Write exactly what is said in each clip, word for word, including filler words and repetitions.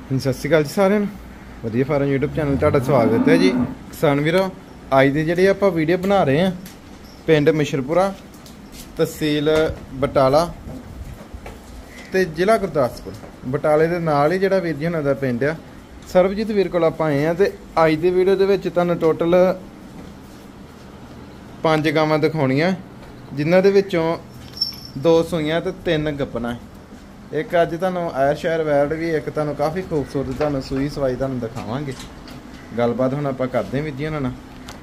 ਸਤਿ ਸ਼੍ਰੀ ਅਕਾਲ ਜੀ ਸਾਰਿਆਂ ਨੂੰ। ਵਧੀਆ ਫਾਰਮ YouTube ਚੈਨਲ ਤੁਹਾਡਾ ਸਵਾਗਤ ਹੈ ਜੀ। ਕਿਸਾਨ ਵੀਰੋ, ਅੱਜ ਦੀ ਜਿਹੜੀ ਆਪਾਂ ਵੀਡੀਓ ਬਣਾ ਰਹੇ ਹਾਂ ਪਿੰਡ ਮਿਸ਼ਰਪੁਰਾ, ਤਹਿਸੀਲ ਬਟਾਲਾ ਤੇ ਜ਼ਿਲ੍ਹਾ ਗੁਰਦਾਸਪੁਰ। ਬਟਾਲੇ ਦੇ ਨਾਲ ਹੀ ਜਿਹੜਾ ਵੀਰ ਜੀ ਉਹਨਾਂ ਦਾ ਪਿੰਡ ਆ ਸਰਬਜੀਤ ਵੀਰ ਕੋਲ ਆਪਾਂ ਆਏ ਆ। ਤੇ ਅੱਜ ਦੀ ਵੀਡੀਓ ਦੇ ਵਿੱਚ ਤੁਹਾਨੂੰ ਟੋਟਲ ਪੰਜ ਗਾਵਾਂ ਦਿਖਾਉਣੀਆਂ, ਜਿਨ੍ਹਾਂ ਦੇ ਵਿੱਚੋਂ ਦੋ ਸੂਈਆਂ ਤੇ ਤਿੰਨ ਗੱਪਣਾ। ਇੱਕ ਅੱਜ ਤੁਹਾਨੂੰ ਆਇਰ ਸ਼ਹਿਰ ਵੈਰਡ ਵੀ, ਇੱਕ ਤੁਹਾਨੂੰ ਕਾਫੀ ਖੂਬਸੂਰਤ ਤੁਹਾਨੂੰ ਸੂਈ ਸਵਾਈ ਤੁਹਾਨੂੰ ਦਿਖਾਵਾਂਗੇ। ਗੱਲਬਾਤ ਹੁਣ ਆਪਾਂ ਕਰਦੇ ਹਾਂ ਵੀਰ ਜੀ ਉਹਨਾਂ ਨਾਲ।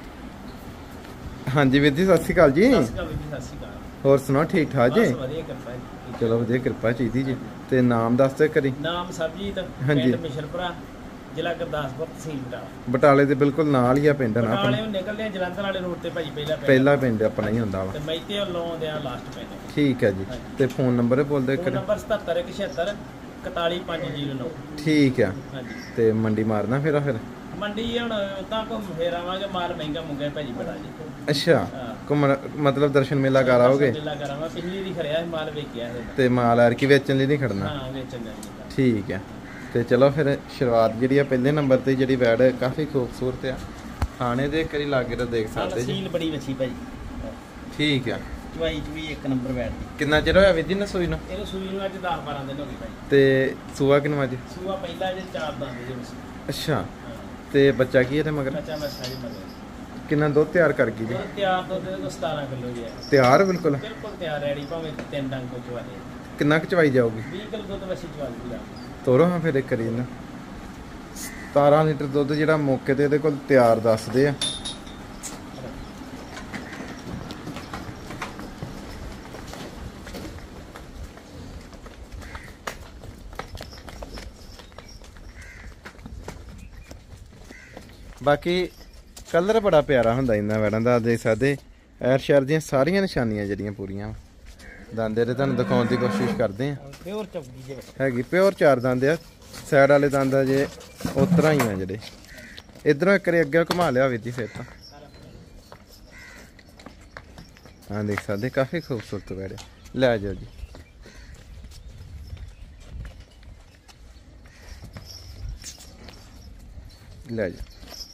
ਹਾਂਜੀ ਵੀਰ ਜੀ, ਸਤਿ ਸ਼੍ਰੀ ਅਕਾਲ ਜੀ। ਹੋਰ ਸੁਣਾਓ, ਠੀਕ ਠਾਕ ਜੀ? ਚਲੋ ਵਧੀਆ, ਕਿਰਪਾ ਚਾਹੀਦੀ ਜੀ। ਤੇ ਨਾਮ ਦੱਸ ਦਿਓ ਕਰੀ। ਨਾਮ ਸਰਬਜੀਤ, ਹਾਂਜੀ, ਪਿੰਡ ਮਿਸ਼ਰਪੁਰਾ, ਜ਼ਿਲ੍ਹਾ ਗੁਰਦਾਸਪੁਰ, ਤਹਿਸੀਲ ਬਟਾਲਾ। ਬਟਾਲੇ ਦੇ ਬਿਲਕੁਲ ਨਾਲ ਹੀ ਆ ਪਿੰਡ ਨਾ ਬਟਾਲੇ ਨੂੰ ਨਿਕਲਦੇ ਆ ਜਲੰਧਰ ਵਾਲੇ ਰੋਡ ਤੇ ਭਾਜੀ, ਪਹਿਲਾ ਪਹਿਲਾ ਪਿੰਡ ਆਪਣਾ ਹੀ ਹੁੰਦਾ ਵਾ। ਤੇ ਮੈਤੇ ਲਾਉਂਦੇ ਆ ਲਾਸਟ ਪਿੰਡ। ਠੀਕ ਹੈ ਜੀ। ਤੇ ਫੋਨ ਨੰਬਰ ਬੋਲ ਦਿਓ ਕਰੀ। ਨੰਬਰ ਸਤੱਤਰ ਇੱਕ ਛਿਅੱਤਰ ਇਕਤਾਲੀ ਪੰਜ ਜ਼ੀਰੋ ਨੌ। ਠੀਕ ਆ। ਹਾਂਜੀ। ਤੇ ਮੰਡੀ ਮਾਰਨਾ ਫਿਰ ਫਿਰ ਮੰਡੀ ਹੁਣ ਤਾਂ ਘੁੰਮ ਫੇਰ ਆਵਾਂਗੇ, ਮਾਲ ਮਹਿੰਗਾ ਮੁੰਗਾ ਭਾਜੀ ਬੜਾ ਜੀ। ਅੱਛਾ, ਘੁੰਮਣ ਮਤਲਬ ਦਰਸ਼ਨ ਮੇਲਾ ਕਰ ਆਓਗੇ? ਮੇਲਾ ਕਰਾਂਗਾ, ਪਿਛਲੀ ਦੀ ਖੜਿਆ ਸੀ ਮਾਲ ਵੇਚਿਆ ਹੈ। ਤੇ ਮਾਲ ਆਰ ਕੀ ਵੇਚਣ ਲਈ ਨਹੀਂ ਖੜਨਾ? ਹਾਂ, ਵੇਚਣ ਦਾ। ਠੀਕ ਹੈ। ਤੇ ਚਲੋ ਫਿਰ ਸ਼ੁਰੂਆਤ ਜਿਹੜੀ ਆ ਪਹਿਲੇ ਨੰਬਰ ਤੇ ਜਿਹੜੀ ਵੈੜ ਕਾਫੀ ਖੂਬਸੂਰਤ ਆ। ਖਾਣੇ ਦੇ ਕਰੀ ਲਾਗੇ ਤਾਂ ਦੇਖ ਸਕਦੇ ਜੀ। ਸੀਲ ਬੜੀ ਵੱਛੀ ਭਾਜੀ। ਠੀਕ ਆ। ਚਵਾਈ ਚ ਵੀ ਇੱਕ ਨੰਬਰ ਬੈਠਦੀ। ਕਿੰਨਾ ਚਿਰ ਹੋਇਆ ਵੀਰ ਜੀ ਨਾ ਸੂਈ ਨੂੰ? ਇਹਨੂੰ ਸੂਈ ਨੂੰ ਅੱਜ ਦਸ ਬਾਰਾਂ ਦਿਨ ਹੋ ਗਏ ਭਾਜੀ। ਤੇ ਸੂਆ ਕਿੰਨਾ ਅੱਜ? ਸੂਆ ਪਹਿਲਾ ਜੇ ਚਾਰ ਦੰਦ ਜੇ। ਅੱਛਾ। ਤੇ ਬੱਚਾ ਕੀ ਇਹਦੇ ਮਗਰ? ਬੱਚਾ ਮੈਂ ਸਾਰੀ ਮਗਰ। ਕਿੰਨਾ ਦੁੱਧ ਤਿਆਰ ਕਰ ਗਈ ਜੀ? ਤਿਆਰ ਦੁੱਧ ਦੇ ਕੋ ਸਤਾਰਾਂ ਕਿਲੋ ਜੀ ਹੈ। ਤਿਆਰ ਬਿਲਕੁਲ? ਬਿਲਕੁਲ ਤਿਆਰ ਰੈਡੀ, ਭਾਵੇਂ ਤਿੰਨ ਡੰਗ ਕੋ ਚਵਾ ਦੇ। ਕਿੰਨਾ ਕੁ ਚਵਾਈ ਜਾਊਗੀ? ਵੀਹ ਕਿਲੋ ਦੁੱਧ ਵਸੀ ਚਵਾ ਦੀ। ਤੋਰੋ ਹਾਂ ਫਿਰ ਇੱਕ ਕਰੀ ਨਾ। ਸਤਾਰਾਂ ਲੀਟਰ ਦੁੱਧ ਜਿਹੜਾ ਮੌਕੇ ਤੇ ਇਹਦੇ ਕੋਲ ਤਿਆਰ ਦੱਸਦੇ ਆ। ਬਾਕੀ ਕਲਰ ਬੜਾ ਪਿਆਰਾ ਹੁੰਦਾ ਇਹਨਾਂ ਵੈੜਾਂ ਦਾ, ਦੇਖ ਸਕਦੇ। ਐਰ ਸ਼ਹਿਰ ਦੀਆਂ ਸਾਰੀਆਂ ਨਿਸ਼ਾਨੀਆਂ ਜਿਹੜੀਆਂ ਪੂਰੀਆਂ ਦੰਦੇ ਦੇ ਤੁਹਾਨੂੰ ਦਿਖਾਉਣ ਦੀ ਕੋਸ਼ਿਸ਼ ਕਰਦੇ ਆ। ਪਿਓਰ ਚੌਗੀ ਜੇ ਹੈਗੀ, ਪਿਓਰ ਚਾਰ ਦੰਦ ਆ। ਸਾਈਡ ਵਾਲੇ ਦੰਦ ਆ ਜੇ ਉਸ ਤਰ੍ਹਾਂ ਹੀ ਆ ਜਿਹੜੇ। ਇਧਰੋਂ ਇੱਕ ਵਾਰੀ ਅੱਗੇ ਘੁਮਾ ਲਿਆ ਵੀਰ ਜੀ ਫਿਰ ਤਾਂ। ਹਾਂ ਦੇਖ ਸਕਦੇ, ਕਾਫੀ ਖੂਬਸੂਰਤ ਵੈੜ। ਲੈ ਜਾਓ ਜੀ। ਲੈ ਜਾਓ।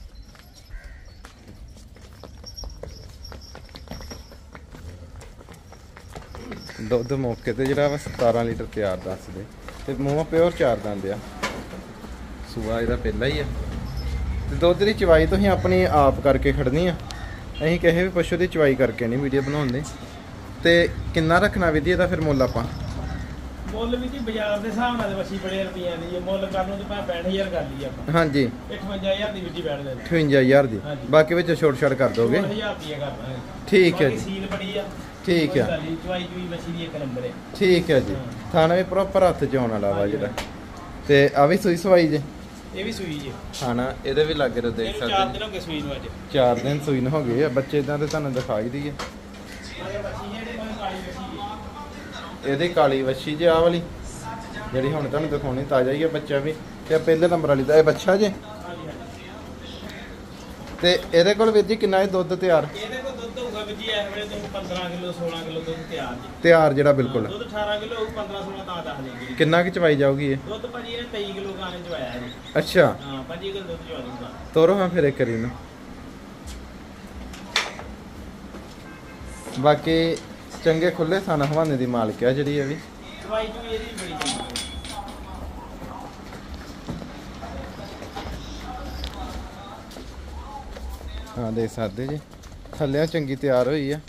ਦੁੱਧ ਮੌਕੇ ਤੇ ਜਿਹੜਾ ਵਾ ਸਤਾਰਾਂ ਲੀਟਰ ਤਿਆਰ ਦੱਸਦੇ। ਤੇ ਮੂੰਹ ਪਿਓਰ ਚਾਰ ਦੰਦ ਆ। ਸੂਆ ਇਹਦਾ ਪਹਿਲਾ ਹੀ ਆ। ਤੇ ਦੁੱਧ ਦੀ ਚਵਾਈ ਤੁਸੀਂ ਆਪਣੀ ਆਪ ਕਰਕੇ ਖੜਨੀ ਆ। ਅਸੀਂ ਕਿਸੇ ਵੀ ਪਸ਼ੂ ਦੀ ਚਵਾਈ ਕਰਕੇ ਨਹੀਂ ਵੀਡੀਓ ਬਣਾਉਂਦੇ। ਤੇ ਕਿੰਨਾ ਰੱਖਣਾ ਵੀਰ ਜੀ ਇਹਦਾ ਫਿਰ ਮੁੱਲ ਆਪਾਂ? ਮੁੱਲ ਵੀ ਜੀ ਬਾਜ਼ਾਰ ਦੇ ਹਿਸਾਬ ਨਾਲ ਵਸੀ ਬੜੇ ਰੁਪਈਆਂ ਦੀ ਮੁੱਲ ਕਰਨ ਨੂੰ ਤੇ ਭਾਵੇਂ ਪੈਂਹਠ ਹਜ਼ਾਰ ਕਰ ਲਈ ਆਪਾਂ। ਹਾਂਜੀ। ਅਠਵੰਜਾ ਹਜ਼ਾਰ ਦੀ ਵਿੱਢੀ ਬੈਠ ਦੇ। ਅਠਵੰਜਾ ਹਜ਼ਾਰ ਦੀ। ਬਾਕੀ ਵਿੱਚ ਛੋਟ ਛਾਟ ਕਰ ਦੋਗੇ? ਹਜ਼ਾਰ ਰੁਪਈਆ ਕਰ ਦਾਂਗੇ। ਠੀਕ ਹੈ ਜੀ। ਸੀਲ ਬੜੀ ਆ। ਠੀਕ ਹੈ। ਚਵਾਈ ਚੂਈ ਵਸੀ ਦੀ ਇੱਕ ਨੰਬਰ ਹੈ। ਠੀਕ ਹੈ ਜੀ। ਥਾਣਾ ਵੀ ਪ੍ਰੋਪਰ ਹੱਥ ਚ ਆਉਣ ਵਾਲਾ ਵਾ ਜਿਹੜਾ। ਤੇ ਆ ਵੀ ਸੂਈ ਸਵਾਈ ਜੇ? ਇਹ ਵੀ ਸੂਈ ਜੇ। ਖਾਣਾ ਇਹਦੇ ਵੀ ਲੱਗੇ ਰੋ ਦੇਖ ਸਕਦੇ। ਚਾਰ ਦਿਨ ਹੋ ਗਏ ਸੂਈ ਨੂੰ ਅੱਜ। ਚਾਰ ਦਿਨ ਸੂਈ ਨੂੰ ਹੋ ਗਏ ਆ। ਬੱਚੇ ਇਦਾਂ ਤੇ ਤੁਹਾਨੂੰ ਦਿਖਾਈ ਦਈਏ। ਇਹਦੀ ਕਾਲੀ ਵੱਛੀ ਜੇ ਆ ਵਾਲੀ ਜਿਹੜੀ ਹੁਣ ਤੁਹਾਨੂੰ ਦਿਖਾਉਣੀ, ਤਾਜ਼ਾ ਹੀ ਆ ਬੱਚਾ ਵੀ। ਤੇ ਪਹਿਲੇ ਨੰਬਰ ਵਾਲੀ ਦਾ ਇਹ ਬੱਚਾ ਜੇ। ਤੇ ਇਹਦੇ ਕੋਲ ਵੀਰ ਜੀ ਕਿੰਨਾ ਇਹ ਦੁੱਧ ਤਿਆਰ? ਇਹਦੇ ਕੋਲ ਦੁੱਧ ਹੋਊਗਾ ਵੀਰ ਜੀ ਇਸ ਵੇਲੇ ਤੋਂ ਪੰਦਰਾਂ ਕਿਲੋ ਸੋਲਾਂ ਕਿਲੋ ਦੁੱਧ ਤਿਆਰ ਜੀ। ਤਿਆਰ ਜਿਹੜਾ ਬਿਲਕੁਲ ਦੁੱਧ ਅਠਾਰਾਂ ਕਿਲੋ ਹੋਊ, ਪੰਦਰਾਂ ਸੋਲਾਂ ਤਾਂ ਦੱਸ ਦੇਗੀ। ਕਿੰਨਾ ਕਿ ਚਵਾਈ ਜਾਊਗੀ ਇਹ? ਦੁੱਧ ਭਾਜੀ ਇਹਨੇ ਤੇਈ ਕਿਲੋ ਗਾਣੇ ਚਵਾਇਆ ਜੀ। ਅੱਛਾ। ਹਾਂ, ਪੱਚੀ ਕਿਲੋ ਦੁੱਧ ਚਵਾ ਦੂੰਗਾ। ਤੋਰੋ ਹਾਂ ਫਿਰ ਇੱਕ ਕਰੀ ਨਾ। ਬਾਕੀ ਚੰਗੇ ਖੁੱਲੇ ਥਣ ਹਵਾਨੇ ਦੀ ਮਾਲਕ ਆ ਜਿਹੜੀ ਇਹ ਵੀ। ਚਵਾਈ ਚੂਈ ਇਹਦੀ ਬੜੀ ਚੰਗੀ। ਹਾਂ ਦੇਖ ਸਕਦੇ ਜੀ, ਥੱਲੇ ਚੰਗੀ ਤਿਆਰ ਹੋਈ ਆ।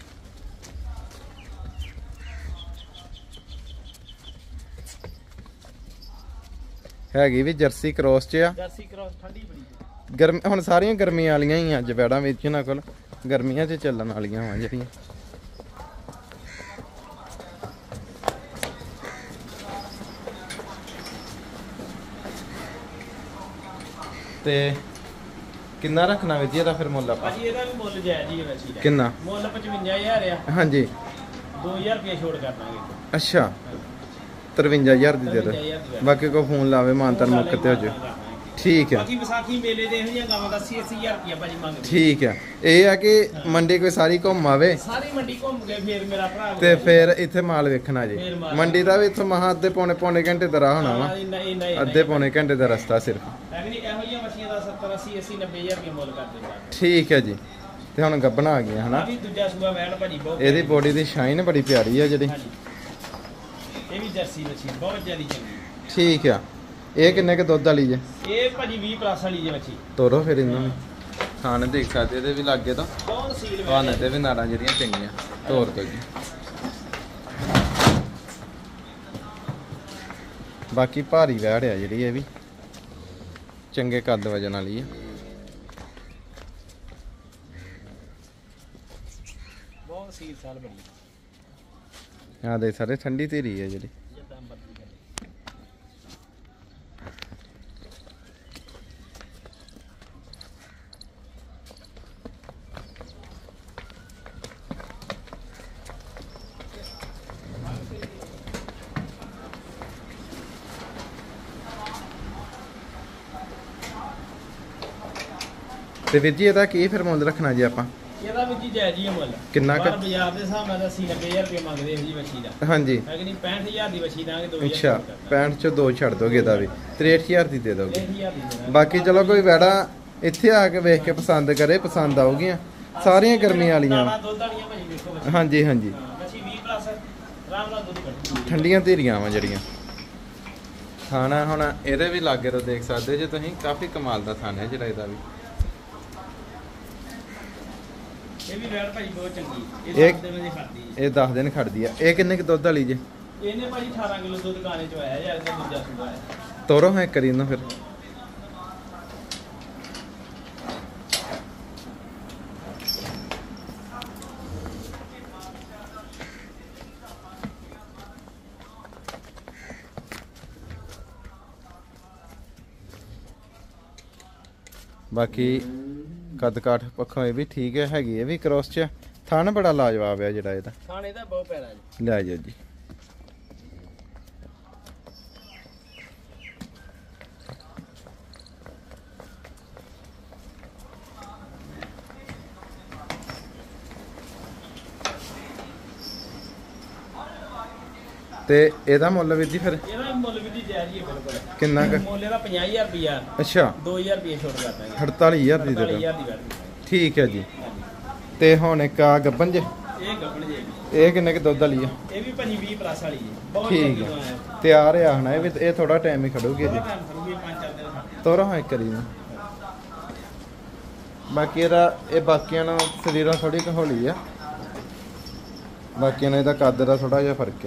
ਹੈਗੀ ਵੀ ਜਰਸੀ ਕ੍ਰੋਸ ਚ ਆ। ਜਰਸੀ ਕ੍ਰੋਸ ਠੰਡੀ ਬੜੀ ਗਰਮ। ਹੁਣ ਸਾਰੀਆਂ ਗਰਮੀਆਂ ਵਾਲੀਆਂ ਹੀ ਅੱਜ ਵੈੜਾਂ ਵਿੱਚ ਇਹਨਾਂ ਕੋਲ ਗਰਮੀਆਂ 'ਚ ਚੱਲਣ ਵਾਲੀਆਂ ਵਾ ਜਿਹੜੀਆਂ। ਤੇ ਕਿੰਨਾ ਰੱਖਣਾ ਵੀਰ ਜੀ ਇਹਦਾ ਫਿਰ ਮੁੱਲ ਆਪਾਂ? ਭਾਜੀ ਇਹਦਾ ਵੀ ਮੁੱਲ ਜਾਇਜ਼ ਹੀ ਹੈ ਵੈਸੇ। ਕਿੰਨਾ ਮੁੱਲ? ਪਚਵੰਜਾ ਹਜ਼ਾਰ ਆ। ਹਾਂਜੀ। ਦੋ ਹਜ਼ਾਰ ਰੁਪਏ ਛੋੜ ਕਰ ਦਾਂਗੇ। ਅੱਛਾ, ਤਰਵੰਜਾ ਹਜ਼ਾਰ ਦੀ ਦੇ ਦੋ। ਬਾਕੀ ਕੋਈ ਫੋਨ ਲਾਵੇ ਮਾਨਤਾਨ ਮੁੱਕ ਤੇ ਹੋ ਜਾਓ। ਠੀਕ ਹੈ ਬਾਕੀ ਵਿਸਾਖੀ ਮੇਲੇ ਦੇ ਇਹੋ ਜਿਹੀਆਂ ਗਾਵਾਂ ਦਾ ਅੱਸੀ ਅੱਸੀ ਹਜ਼ਾਰ ਰੁਪਇਆ ਭਾਜੀ ਮੰਗਦੇ। ਠੀਕ ਹੈ, ਇਹ ਆ ਕਿ ਮੰਡੀ ਕੋਈ ਸਾਰੀ ਘੁੰਮ ਆਵੇ, ਸਾਰੀ ਮੰਡੀ ਘੁੰਮ ਕੇ ਫੇਰ ਮੇਰਾ ਭਰਾ ਤੇ ਫਿਰ ਇੱਥੇ ਮਾਲ ਵੇਖਣਾ ਜੀ। ਮੰਡੀ ਦਾ ਵੀ ਇੱਥੋਂ ਮਹਾ ਅੱਧੇ ਪੌਣੇ ਪੌਣੇ ਘੰਟੇ ਦਾ ਰਾਹ ਹੋਣਾ ਵਾ, ਅੱਧੇ ਪੌਣੇ ਘੰਟੇ ਦਾ ਰਸਤਾ ਸਿਰਫ। ਇਹੋ ਜਿਹੀਆਂ ਮੱਛੀਆਂ ਦਾ ਸੱਤਰ ਅੱਸੀ ਅੱਸੀ ਨੱਬੇ ਹਜ਼ਾਰ ਰੁਪਇਆ ਮੁੱਲ ਕਰਦੇ ਆ। ਠੀਕ ਹੈ ਜੀ। ਤੇ ਹੁਣ ਗੱਬਣਾ ਆ ਗਿਆ ਹਨਾ, ਵੀ ਦੂਜਾ ਸੂਆ ਵੈਣ ਭਾਜੀ ਬਹੁਤ ਇਹਦੀ ਬੋਡੀ ਦੀ ਸ਼ਾਈਨ ਬੜੀ ਪਿਆਰੀ ਆ ਜਿਹੜੀ। ਇਹ ਵੀ ਜਰਸੀ ਮੱਛੀ ਬਹੁਤ ਜ਼ਿਆਦਾ ਚੰਗੀ। ਠੀਕ ਆ, ਇਹ ਕਿੰਨੇ ਕੇ ਦੁੱਧ ਵਾਲੀ ਜੇ? ਇਹ ਭਾਜੀ ਵੀਹ ਪਲੱਸ ਵਾਲੀ ਜੇ ਮੱਛੀ। ਤੋਰੋ ਫਿਰ ਇਹਨੂੰ ਵੀ, ਖਾਣੇ ਦੇਖ ਸਕਦੇ ਇਹਦੇ ਵੀ ਲੱਗੇ ਤਾਂ ਬਹੁਤ ਸੀਲ ਵਾਹਨੇ ਤੇ ਵੀ ਨਾੜਾਂ ਜਿਹੜੀਆਂ ਚੰਗੀਆਂ। ਤੋਰ ਦੋ ਜੀ। ਬਾਕੀ ਭਾਰੀ ਵੈੜ ਆ ਜਿਹੜੀ, ਇਹ ਵੀ ਚੰਗੇ ਕੱਦ ਵਜਨ ਵਾਲੀ ਆ। ਬਹੁਤ ਸੀਲ ਸਾਲ ਬੜੀ ਆ ਦੇ ਸਾਰੇ ਠੰਡੀ ਧੀਰੀ ਆ ਜਿਹੜੀ। ਤੇ ਵੀਰ ਜੀ ਇਹਦਾ ਕੀ ਫਿਰ ਮੁੱਲ ਰੱਖਣਾ ਜੀ ਆਪਾਂ? ਇਹਦਾ ਵੀ ਜੀ ਜਾਇਜ਼ ਹੀ ਮੁੱਲ। ਕਿੰਨਾ ਕੁ? ਬਾਜ਼ਾਰ ਦੇ ਹਿਸਾਬ ਨਾਲ ਅੱਸੀ ਨੱਬੇ ਹਜ਼ਾਰ ਰੁਪਏ ਮੰਗਦੇ ਇਹੋ ਜੀ ਮੱਛੀ ਦਾ। ਹਾਂਜੀ। ਹੈ ਕਿ ਨਹੀਂ, ਪੈਂਹਠ ਹਜ਼ਾਰ ਦੀ ਮੱਛੀ ਦਾਂਗੇ ਦੋ ਹਜ਼ਾਰ। ਅੱਛਾ, ਪੈਂਹਠ ਚੋਂ ਦੋ ਛੱਡ ਦੋਗੇ ਇਹਦਾ ਵੀ, ਤਰੇਹਠ ਹਜ਼ਾਰ ਦੀ ਦੇ ਦੋਗੇ। ਹਜ਼ਾਰ ਦੀ ਦੇਣਾ। ਬਾਕੀ ਚਲੋ ਕੋਈ ਵੈੜਾ ਇੱਥੇ ਆ ਕੇ ਵੇਖ ਕੇ ਪਸੰਦ ਕਰੇ, ਪਸੰਦ ਆਉਗੀਆਂ ਸਾਰੀਆਂ ਗਰਮੀਆਂ ਵਾਲੀਆਂ। ਦਾਣਾ ਦੁੱਧ ਵਾਲੀਆਂ ਭਾਜੀ ਵੇਖੋ ਮੱਛੀ। ਹਾਂਜੀ ਹਾਂਜੀ, ਮੱਛੀ ਵੀਹ ਪਲੱਸ ਆਰਾਮ ਨਾਲ ਦੁੱਧ ਕੱਢਦੀ। ਠੰਡੀਆਂ ਧੀਰੀਆਂ ਵਾ ਜਿਹੜੀਆਂ। ਖਾਣਾ ਹੁਣ ਇਹਦੇ ਵੀ ਲਾਗੇ ਤੋਂ ਦੇਖ ਸਕਦੇ ਜੇ ਤੁਸੀਂ, ਕਾਫੀ ਕਮਾਲ ਦਾ ਥਾਨ ਹੈ ਜਿਹੜਾ ਇਹਦਾ ਵੀ। ਇਹ ਵੀ ਵੈੜ ਭਾਜੀ ਬਹੁਤ ਚੰਗੀ। ਇਹ ਇਹ- ਦਸ ਦਿਨ ਦੀ ਖੜਦੀ ਹੈ। ਇਹ ਦਸ ਦਿਨ ਖੜਦੀ ਆ। ਇਹ ਕਿੰਨੇ ਕੁ ਦੁੱਧ ਵਾਲੀ ਜੇ? ਇਹਨੇ ਭਾਜੀ ਅਠਾਰਾਂ ਕਿਲੋ ਦੁੱਧ ਗਾਣੇ ਚ ਆਇਆ ਯਾਰ, ਇਹਦਾ ਦੂਜਾ ਸੂਆ ਹੈ। ਤੋਰੋ ਹੈ ਕਰੀ ਨਾ ਫਿਰ। ਬਾਕੀ ਕੱਦ ਕਾਠ ਪੱਖੋਂ ਇਹ ਵੀ ਠੀਕ ਹੈ, ਹੈਗੀ ਇਹ ਵੀ ਕ੍ਰੋਸ ਚ। ਥਣ ਬੜਾ ਲਾਜਵਾਬ ਹੈ ਜਿਹੜਾ ਇਹਦਾ। ਖਾਣੇ ਦਾ ਬਹੁਤ ਪਿਆਰਾ ਜੀ। ਲੈ ਜਾਓ ਜੀ। ਤੇ ਇਹਦਾ ਮੁੱਲ ਵੀਰ ਜੀ ਫਿਰ? ਇਹਦਾ ਮੁੱਲ ਵੀ ਜੀ ਜਾਇਜ਼ ਹੀ ਹੈ ਬਿਲਕੁਲ। ਕਿੰਨਾ ਕੁ? ਮੁੱਲ ਇਹਦਾ ਪੰਜਾਹ ਹਜ਼ਾਰ ਰੁਪਇਆ। ਅੱਛਾ, ਦੋ ਹਜ਼ਾਰ ਰੁਪਏ ਛੋਟ ਕਰ ਦਾਂਗੇ। ਅੜਤਾਲੀ ਹਜ਼ਾਰ ਦੀ ਦੇ ਅੜਤਾਲੀ ਦਿਓ। ਹਜ਼ਾਰ ਦੀ ਵੈੜ। ਠੀਕ ਹੈ ਜੀ। ਤੇ ਹੁਣ ਇੱਕ ਆ ਗੱਬਨ ਜੇ, ਇਹ ਗੱਭਣ ਜੇ। ਇਹ ਕਿੰਨੇ ਕੁ ਦੁੱਧ ਵਾਲੀ ਆ? ਇਹ ਵੀ ਭਾਜੀ ਵੀਹ ਪਲੱਸ ਵਾਲੀ ਜੀ। ਬਹੁਤ ਠੀਕ ਚੰਗੀ ਹੈ, ਗਾਂ ਹੈ। ਤਿਆਰ ਆ ਹਣਾ ਇਹ ਵੀ। ਇਹ ਥੋੜਾ ਟਾਈਮ ਹੀ ਖੜੂਗੀ ਜੀ। ਥੋੜ੍ਹਾ time ਖੜੂਗੀ, ਪੰਜ ਚਾਰ ਦਿਨ ਖੜ੍ਹਦੀ। ਤੋਰੋ ਹਾਂ ਕਰੀ ਨਾ। ਬਾਕੀ ਇਹਦਾ ਇਹ ਬਾਕੀਆਂ ਨਾਲ ਸਰੀਰਾਂ ਥੋੜੀ ਕਹੋਲੀ ਆ, ਬਾਕੀਆਂ ਨਾਲ ਇਹਦਾ ਕੱਦ ਦਾ ਥੋੜਾ ਜਿਹਾ ਫਰਕ ਆ।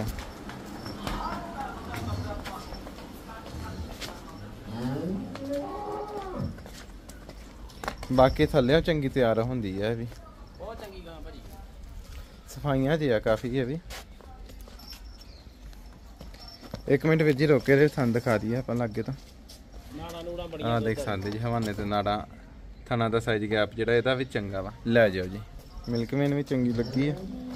ਬਾਕੀ ਥੱਲੇ ਚੰਗੀ ਤਿਆਰ ਹੁੰਦੀ ਆ ਇਹ ਵੀ। ਬਹੁਤ ਚੰਗੀ ਗਾਂ ਭਾਜੀ। ਸਫਾਈਆਂ ਜੀ ਆ ਕਾਫੀ ਇਹ ਵੀ। ਇੱਕ ਮਿੰਟ ਵਿੱਚ ਹੀ ਰੋਕੇ ਤੇ ਥਣ ਦਿਖਾ ਦਈਏ ਆਪਾਂ ਲੱਗੇ ਤਾਂ। ਨਾੜਾਂ ਨੂੜਾਂ ਬੜੀਆਂ। ਆਹ ਦੇਖ ਸਕਦੇ ਜੀ ਹਵਾਨੇ ਤੇ ਨਾੜਾਂ, ਥਣਾ ਦਾ ਸਾਈਜ਼ ਗੈਪ ਜਿਹੜਾ ਇਹਦਾ ਵੀ ਚੰਗਾ ਵਾ। ਲੈ ਜਾਓ ਜੀ। ਮਿਲਕਮੈਨ ਵੀ ਚੰਗੀ ਲੱਗੀ ਆ।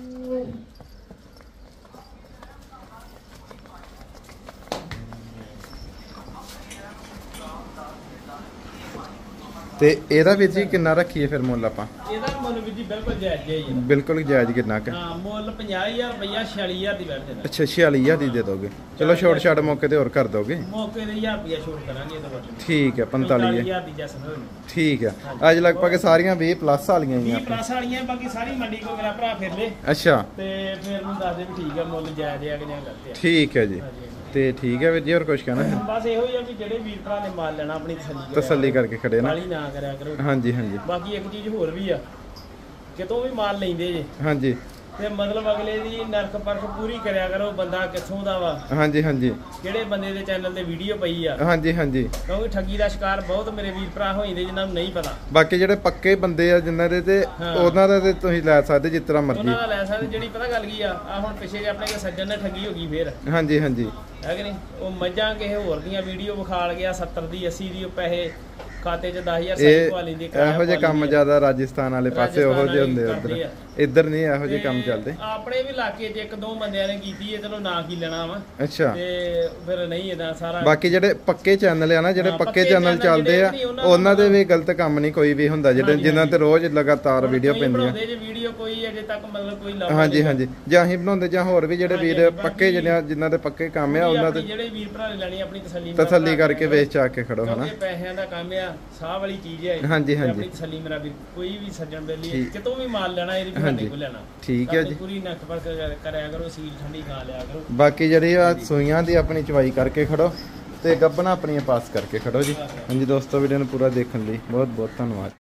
ਤੇ ਇਹਦਾ ਵੀਰ ਜੀ ਕਿੰਨਾ ਰੱਖੀਏ ਫਿਰ ਮੁੱਲ ਆਪਾਂ? ਇਹਦਾ ਮੁੱਲ ਵੀ ਜੀ ਬਿਲਕੁਲ ਜਾਇਜ਼ ਜਿਹਾ ਹੀ ਹੈ। ਬਿਲਕੁਲ ਜਾਇਜ਼ ਕਿੰਨਾ ਕੁ? ਹਾਂ, ਮੁੱਲ ਪੰਜਾਹ ਹਜ਼ਾਰ ਰੁਪਇਆ ਛਿਆਲੀ ਹਜ਼ਾਰ ਦੀ ਵੈੜ ਦੇਣਾ। ਅੱਛਾ, ਛਿਆਲੀ ਹਜ਼ਾਰ ਦੀ ਦੇ ਦੋਗੇ। ਚਲੋ ਛੋਟ ਛਾਟ ਮੌਕੇ ਤੇ ਹੋਰ ਕਰ ਦੋਗੇ। ਮੌਕੇ ਤੇ ਹਜ਼ਾਰ ਰੁਪਇਆ ਛੋਟ ਕਰਾਂਗੇ ਇਹਦਾ ਵਟਨ। ਠੀਕ ਹੈ, ਪੰਤਾਲੀ ਹਜ਼ਾਰ ਦੀ ਜੈਸਨ ਹੋਣੀ। ਠੀਕ ਹੈ। ਅੱਜ ਲਗਭਗ ਸਾਰੀਆਂ ਵੀਹ ਪਲੱਸ ਵਾਲੀਆਂ ਹੀ ਵੀਹ ਆਪਾਂ। ਪਲੱਸ ਵਾਲੀਆਂ, ਬਾਕੀ ਸਾਰੀ ਮੰਡੀ ਕੋ ਮੇਰਾ ਭਰਾ ਫਿਰ ਲੇ ਅੱਛਾ, ਤੇ ਫਿਰ ਮੈਨੂੰ ਦੱਸ ਦੇ ਵੀ ਠੀਕ ਹੈ ਮੁੱਲ ਜਾਇਜ਼ ਆ ਕਿ ਜਾਂ ਗਲਤ ਆ। ਠੀਕ ਹੈ ਜੀ। ਹਾਂਜੀ। ਤੇ ਠੀਕ ਹੈ ਵੀਰ ਜੀ, ਹੋਰ ਕੁਝ ਕਹਿਣਾ ਹੈ? ਬਸ ਇਹੋ ਹੀ ਆ ਵੀ ਜਿਹੜੇ ਵੀਰ ਭਰਾ ਨੇ ਮਾਲ ਲੈਣਾ ਆਪਣੀ ਤਸੱਲੀ ਤਸੱਲੀ ਕਰਕੇ ਖੜੇ ਨਾ। ਵਾਲੀ ਨਾ ਕਰਿਆ ਕਰੋ। ਹਾਂਜੀ ਹਾਂਜੀ ਬਾਕੀ ਇੱਕ ਚੀਜ਼ ਹੋਰ ਵੀ ਆ, ਕਿਤੋਂ ਵੀ ਮਾਲ ਲੈਂਦੇ ਜੇ ਹਾਂਜੀ ਤੇ ਮਤਲਬ ਅਗਲੇ ਦੀ ਨਰਕ ਪਰਖ ਪੂਰੀ ਕਰਿਆ ਕਰੋ, ਬੰਦਾ ਕਿੱਥੋਂ ਦਾ ਵਾ, ਹਾਂਜੀ ਹਾਂਜੀ ਕਿਹੜੇ ਬੰਦੇ ਦੇ ਚੈਨਲ ਤੇ ਵੀਡੀਓ ਪਈ ਆ। ਹਾਂਜੀ ਹਾਂਜੀ ਕਿਉਂਕਿ ਠੱਗੀ ਦਾ ਸ਼ਿਕਾਰ ਬਹੁਤ ਮੇਰੇ ਵੀਰ ਭਰਾ ਹੋ ਜਾਂਦੇ ਜਿਨ੍ਹਾਂ ਨੂੰ ਨਹੀਂ ਪਤਾ। ਬਾਕੀ ਜਿਹੜੇ ਪੱਕੇ ਬੰਦੇ ਆ ਜਿਨ੍ਹਾਂ ਦੇ ਤੇ ਹਾਂ। ਉਹਨਾਂ ਦਾ ਤੇ ਤੁਸੀਂ ਲੈ ਸਕਦੇ ਜਿਸ ਤਰ੍ਹਾਂ ਮਰਜ਼ੀ। ਉਹਨਾਂ ਦਾ ਲੈ ਸਕਦੇ। ਜਿਹੜੀ ਪਤਾ ਗੱਲ ਕੀ ਆ, ਆ ਹੁਣ ਪਿੱਛੇ ਜੇ ਆਪਣੇ ਕੇ ਸੱਜਣ ਨੇ ਠੱਗੀ ਹੋ ਗਈ ਫੇਰ, ਹਾਂਜੀ ਹਾਂਜੀ ਹੈ ਕਿ ਨਹੀਂ। ਉਹ ਮੱਝਾਂ ਕਿਸੇ ਹੋਰ ਦੀਆਂ ਵੀਡੀਓ ਵਿਖਾਲ ਗਿਆ ਸੱਤਰ ਦੀ ਅੱਸੀ ਦੀ, ਉਹ ਪੈਸੇ ਖਾਤੇ 'ਚ ਦਸ ਹਜ਼ਾਰ ਸਾਈ ਪਵਾ ਲੈਂਦੀ ਇਹੋ ਜਿਹੇ ਕੰਮ ਜ਼ਿਆਦਾ ਰਾਜਸਥਾਨ ਵਾਲੇ ਪਾਸੇ ਉਹੋ ਜਿਹੇ ਹੁੰਦੇ ਉਧਰ ਇੱਧਰ ਨਹੀਂ ਇਹੋ ਜਿਹੇ ਕੰਮ ਚੱਲਦੇ ਆਪਣੇ ਵੀ ਇਲਾਕੇ 'ਚ ਇੱਕ ਦੋ ਬੰਦਿਆਂ ਨੇ ਕੀਤੀ ਹੈ ਚਲੋ ਨਾ ਕੀ ਲੈਣਾ ਵਾ ਅੱਛਾ ਤੇ ਫਿਰ ਨਹੀਂ ਇਹਦਾ ਸਾਰਾ ਬਾਕੀ ਜਿਹੜੇ ਪੱਕੇ ਚੈਨਲ ਆ ਨਾ ਜਿਹੜੇ ਪੱਕੇ ਚੈਨਲ ਚੱਲਦੇ ਆ ਉਹਨਾਂ ਦੇ ਵੀ ਗਲਤ ਕੰਮ ਨਹੀਂ ਕੋਈ ਵੀ ਹੁੰਦਾ ਜਿਹੜੇ ਜਿਨ੍ਹਾਂ ਤੇ ਰੋਜ਼ ਲਗਾਤਾਰ ਵੀਡੀਓ ਪੈਂਦੀਆਂ ਜੇ ਵੀਡੀਓ ਕੋਈ ਅਜੇ ਤੱਕ ਮਤਲਬ ਕੋਈ ਲਾਭ ਹਾਂਜੀ ਹਾਂਜੀ ਜਾਂ ਹੀ ਬਣਾਉਂਦੇ ਜਾਂ ਹੋਰ ਵੀ ਜਿਹੜੇ ਵੀਰ ਪੱਕੇ ਜਿਹਨਾਂ ਜਿਨ੍ਹਾਂ ਦੇ ਪੱਕੇ ਕੰਮ ਆ ਉਹਨਾਂ ਦੇ ਜਿਹੜੇ ਵੀਰ ਭਰਾ ਨੇ ਲੈਣੀ ਆਪਣੀ ਤਸੱਲੀ ਤਸੱਲੀ ਕਰਕੇ ਵੇਚ ਚਾ ਕੇ ਖੜੋ ਹਨਾ ਪੈਸਿਆਂ ਦਾ ਕੰਮ ਆ ਸਾਹ ਵਾਲੀ ਚੀਜ਼ ਹੈ ਹਾਂਜੀ ਹਾਂਜੀ ਆਪਣੀ ਤਸੱਲੀ ਮੇਰਾ ਵੀ ਕੋਈ ਵੀ ਸੱਜਣ ਬੇਲੀ ਕਿਤੋਂ ਵੀ ਮਾਲ ਲੈਣਾ ਇਹਦੀ ਸਾਡੇ ਕੋਲ ਲੈਣਾ ਠੀਕ ਹੈ ਜੀ ਪੂਰੀ ਨੱਕ ਪਰ ਕਰਿਆ ਕਰੋ ਸੀਲ ਠੰਡੀ ਖਾ ਲਿਆ ਕਰੋ ਬਾਕੀ ਜਿਹੜੀ ਆ ਸੂਈਆਂ ਦੀ ਆਪਣੀ ਚਵਾਈ ਕਰਕੇ ਖੜੋ ਤੇ ਗੱਬਣਾ ਆਪਣੀਆਂ ਪਾਸ ਕਰਕੇ ਖੜੋ ਜੀ ਹਾਂਜੀ ਦੋਸਤੋ ਵੀਡੀਓ ਨੂੰ ਪੂਰਾ ਦੇਖਣ ਲਈ ਬਹੁਤ ਬਹੁਤ ਧੰਨਵਾਦ।